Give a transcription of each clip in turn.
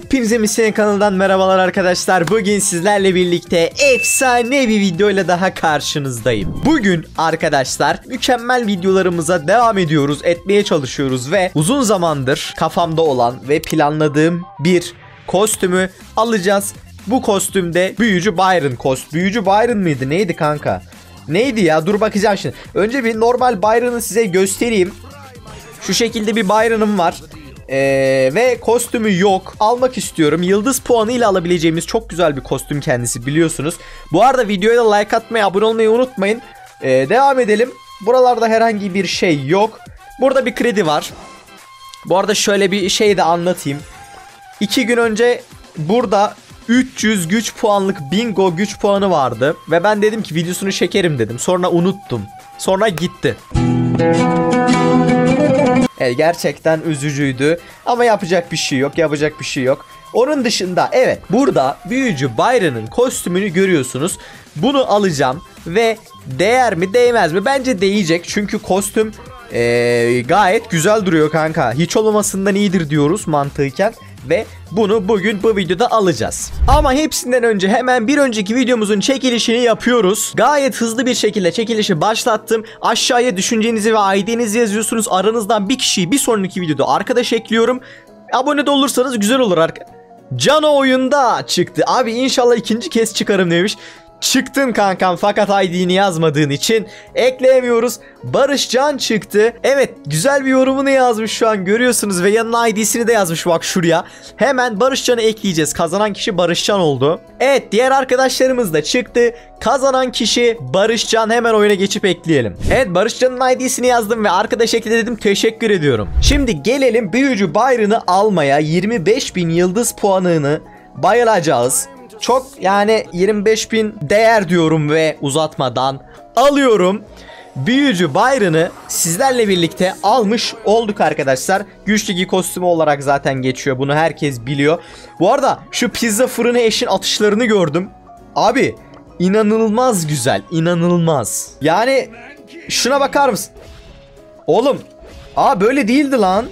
Hepinize Misyon kanalından merhabalar arkadaşlar. Bugün sizlerle birlikte efsane bir videoyla daha karşınızdayım. Bugün arkadaşlar mükemmel videolarımıza devam ediyoruz, etmeye çalışıyoruz ve uzun zamandır kafamda olan ve planladığım bir kostümü alacağız. Bu kostümde Büyücü Byron Büyücü Byron mıydı? Neydi kanka? Neydi ya? Dur bakacağım şimdi. Önce bir normal Byron'ı size göstereyim. Şu şekilde bir Byron'ım var. Ve kostümü yok. Almak istiyorum. Yıldız puanı ile alabileceğimiz çok güzel bir kostüm kendisi, biliyorsunuz. Bu arada videoya da like atmayı, abone olmayı unutmayın. Devam edelim. Buralarda herhangi bir şey yok. Burada bir kredi var. Bu arada şöyle bir şey de anlatayım. 2 gün önce burada 300 güç puanlık bingo güç puanı vardı. Ve ben dedim ki videosunu çekerim dedim. Sonra unuttum. Sonra gitti. Gerçekten üzücüydü. Ama yapacak bir şey yok. Yapacak bir şey yok. Onun dışında evet, burada Büyücü Byron'ın kostümünü görüyorsunuz. Bunu alacağım ve değer mi değmez mi? Bence değecek. Çünkü kostüm gayet güzel duruyor kanka. Hiç olmamasından iyidir diyoruz mantıken. Ve bunu bugün bu videoda alacağız. Ama hepsinden önce hemen bir önceki videomuzun çekilişini yapıyoruz. Gayet hızlı bir şekilde çekilişi başlattım. Aşağıya düşüncenizi ve ID'nizi yazıyorsunuz. Aranızdan bir kişiyi bir sonraki videoda arkadaş ekliyorum. Abone de olursanız güzel olur Cano oyunda çıktı. Abi inşallah ikinci kez çıkarım demiş. Çıktın kankam, fakat ID'ni yazmadığın için ekleyemiyoruz. Barışcan çıktı. Evet, güzel bir yorumunu yazmış şu an görüyorsunuz ve yanına ID'sini de yazmış bak şuraya. Hemen Barışcan'ı ekleyeceğiz. Kazanan kişi Barışcan oldu. Evet, diğer arkadaşlarımız da çıktı. Kazanan kişi Barışcan, hemen oyuna geçip ekleyelim. Evet, Barışcan'ın ID'sini yazdım ve arkadaş ekle dedim, teşekkür ediyorum. Şimdi gelelim Büyücü Byron'ı almaya. 25.000 yıldız puanını bayılacağız. Çok, yani 25.000 değer diyorum ve uzatmadan alıyorum. Büyücü Byron'ı sizlerle birlikte almış olduk arkadaşlar. Güç Ligi kostümü olarak zaten geçiyor. Bunu herkes biliyor. Bu arada şu pizza fırını eşin atışlarını gördüm. Abi inanılmaz güzel. İnanılmaz. Yani şuna bakar mısın? Oğlum. Böyle değildi lan.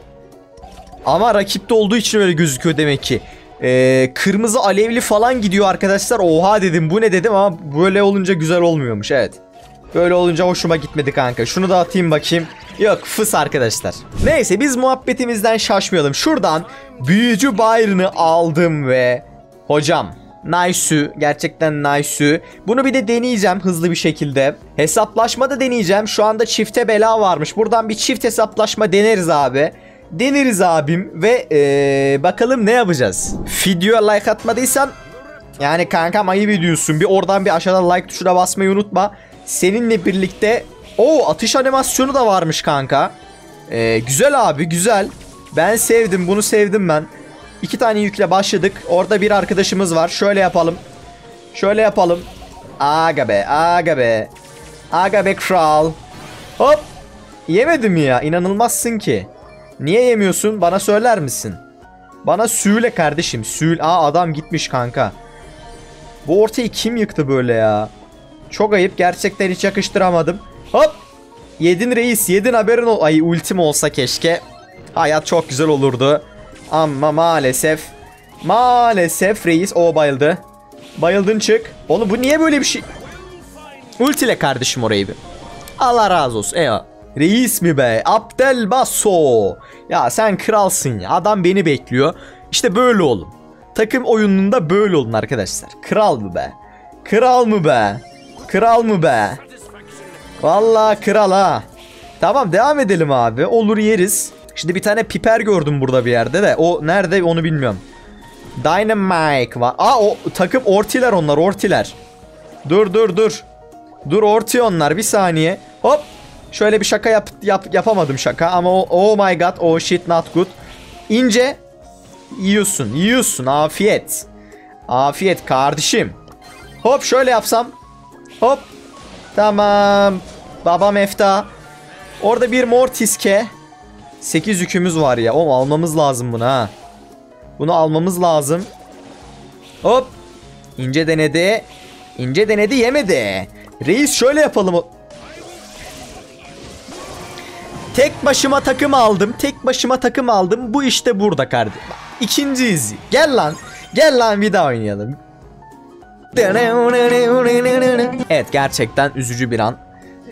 Ama rakipte olduğu için öyle gözüküyor demek ki. Kırmızı alevli falan gidiyor arkadaşlar. Oha dedim, bu ne dedim, ama böyle olunca güzel olmuyormuş. Evet, böyle olunca hoşuma gitmedi kanka. Şunu da atayım bakayım. Yok, fıs arkadaşlar. Neyse, biz muhabbetimizden şaşmayalım. Şuradan Büyücü Byron'ı aldım ve hocam nice, gerçekten nice. Bunu bir de deneyeceğim hızlı bir şekilde. Hesaplaşma da deneyeceğim. Şu anda çifte bela varmış. Buradan bir çift hesaplaşma deneriz abi. Deneriz abim ve bakalım ne yapacağız. Videoya like atmadıysan yani kankam ayıp ediyorsun. Bir oradan bir aşağıdan like tuşuna basmayı unutma. Seninle birlikte atış animasyonu da varmış kanka. Güzel abi, güzel. Ben sevdim, bunu sevdim ben. 2 tane yükle başladık. Orada bir arkadaşımız var. Şöyle yapalım. Şöyle yapalım. Aga be, aga be. Aga be kral. Hop. Yemedim ya, inanılmazsın ki. Niye yemiyorsun? Bana söyler misin? Bana söyle kardeşim. Söyle. Adam gitmiş kanka. Bu ortayı kim yıktı böyle ya? Çok ayıp. Gerçekten hiç yakıştıramadım. Hop. Yedin reis. Yedin, haberin ol. Ay, ultim olsa keşke. Hayat çok güzel olurdu. Ama maalesef. Maalesef reis. Bayıldı. Bayıldın, çık. Oğlum bu niye böyle bir şey? Ultile kardeşim orayı bir. Allah razı olsun. Eyvallah. Reis mi be? Abdel Basso. Ya sen kralsın ya. Adam beni bekliyor. İşte böyle olun. Takım oyununda böyle olun arkadaşlar. Kral mı be? Kral mı be? Kral mı be? Vallahi kral ha. Tamam, devam edelim abi. Olur, yeriz. Şimdi bir tane piper gördüm burada bir yerde de. O nerede onu bilmiyorum. Dynamite var. O takım ortiler onlar, ortiler. Dur. Dur orti onlar, bir saniye. Hop. Şöyle bir şaka yapamadım şaka ama oh my god, oh shit not good. İnce yiyorsun, afiyet. Afiyet kardeşim. Hop, şöyle yapsam. Hop. Tamam. Babam efta. Orada bir mortiske. 8 yükümüz var ya. Almamız lazım bunu ha. Bunu almamız lazım. Hop. İnce denedi, yemedi. Reis şöyle yapalım. Tek başıma takım aldım. Bu işte burada kardeşim. İkinciyiz. Gel lan. Gel lan bir daha oynayalım. Evet, gerçekten üzücü bir an.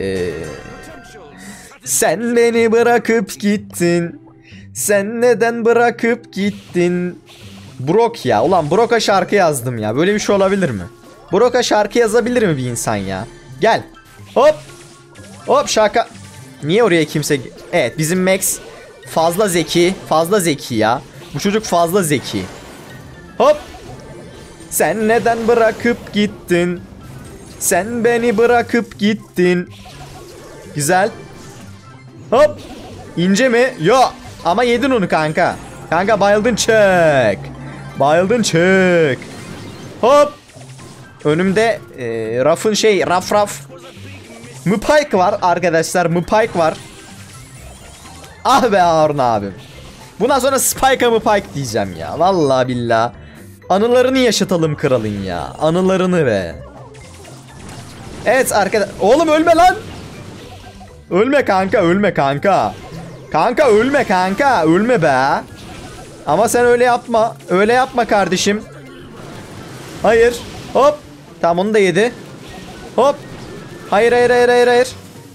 Sen beni bırakıp gittin. Sen neden bırakıp gittin? Brok ya. Ulan Brok'a şarkı yazdım ya. Böyle bir şey olabilir mi? Brok'a şarkı yazabilir mi bir insan ya? Gel. Hop. Hop şaka. Niye oraya kimse... Evet, bizim Max fazla zeki. Fazla zeki ya. Bu çocuk fazla zeki. Hop. Sen neden bırakıp gittin? Sen beni bırakıp gittin. Güzel. Hop. İnce mi? Yo. Ama yedin onu kanka. Kanka bayıldın, çık. Bayıldın, çık. Hop. Önümde raf. Mupayk var arkadaşlar. Mupayk var. Ah be Harun abim. Bundan sonra Spike'a Mupayk diyeceğim ya. Vallahi billah. Anılarını yaşatalım kralın ya. Anılarını be. Evet arkadaş. Oğlum ölme lan. Ölme kanka, ölme kanka. Kanka ölme kanka. Ölme be. Ama sen öyle yapma. Öyle yapma kardeşim. Hayır. Hop. Tamam, onu da yedi. Hop. Hayır.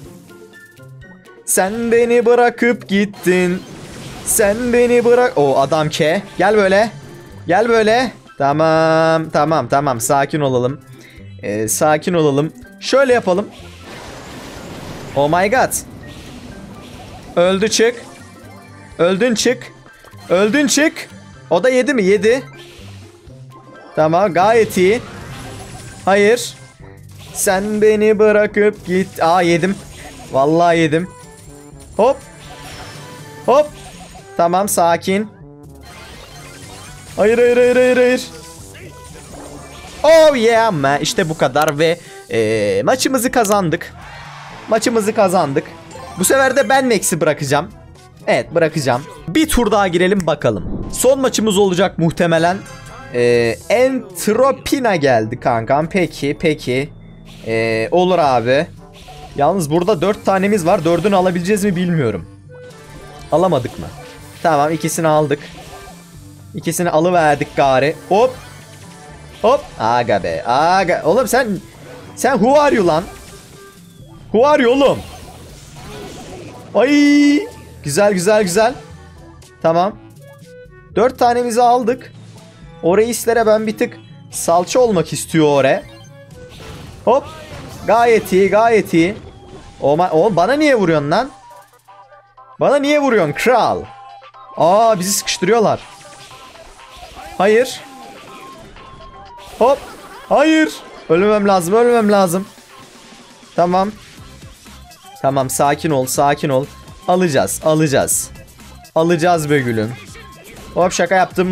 Sen beni bırakıp gittin. Sen beni bırak... O adam ke. Gel böyle. Gel böyle. Tamam. Sakin olalım. Sakin olalım. Şöyle yapalım. Oh my god. Öldü, çık. Öldün, çık. Öldün, çık. O da yedi mi? Yedi. Tamam, gayet iyi. Hayır. Sen beni bırakıp git. Aa, yedim. Vallahi yedim. Hop. Hop. Tamam, sakin. Hayır. Oh yeah man. İşte bu kadar ve maçımızı kazandık. Bu sefer de ben Max'i bırakacağım. Evet, bırakacağım. Bir tur daha girelim bakalım. Son maçımız olacak muhtemelen. Entropina geldi kankam. Peki. Olur abi. Yalnız burada 4 tanemiz var. 4'ünü alabileceğiz mi bilmiyorum. Alamadık mı? Tamam, ikisini aldık. İkisini alıverdik gari. Hop. Aga be. Aga. Oğlum sen who are you lan? Who are you oğlum? Ay. Güzel. Tamam. 4 tanemizi aldık. O reislere ben bir tık salça olmak istiyor oraya. Hop. Gayet iyi. Oğlum bana niye vuruyorsun lan? Bana niye vuruyorsun kral? Aa, bizi sıkıştırıyorlar. Hayır. Hop. Hayır. Ölmemem lazım. Tamam, sakin ol. Alacağız be gülüm. Hop, şaka yaptım.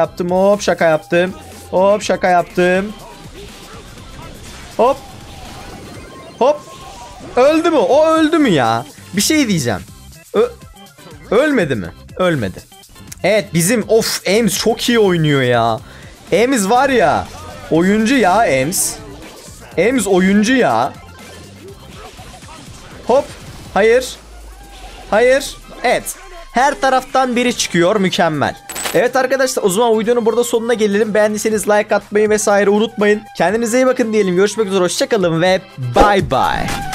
Hop. Öldü mü? O öldü mü ya? Bir şey diyeceğim. Ölmedi mi? Ölmedi. Evet, bizim Ems çok iyi oynuyor ya. Ems var ya. Oyuncu ya Ems. Ems oyuncu ya. Hop. Hayır. Evet. Her taraftan biri çıkıyor. Mükemmel. Evet arkadaşlar, o zaman videonun burada sonuna gelelim. Beğendiyseniz like atmayı vesaire unutmayın. Kendinize iyi bakın diyelim. Görüşmek üzere. Hoşçakalın ve bye bye.